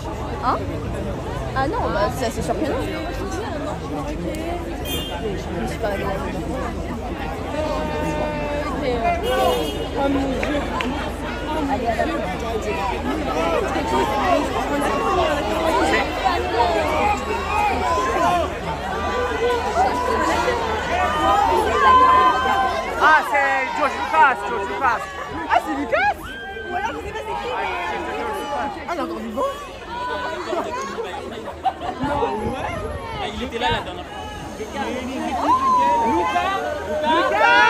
Hein? Ah non, bah ça c'est sûr que non. Je me suis pas réveillée. Oh mon Dieu. Allez, à la Ah, c'est George Lucas, George Lucas. Ah, c'est Lucas? Ou alors je sais pas c'est qui. Ah, il est encore vivant? Il était là la dernière fois. Lucas! Lucas!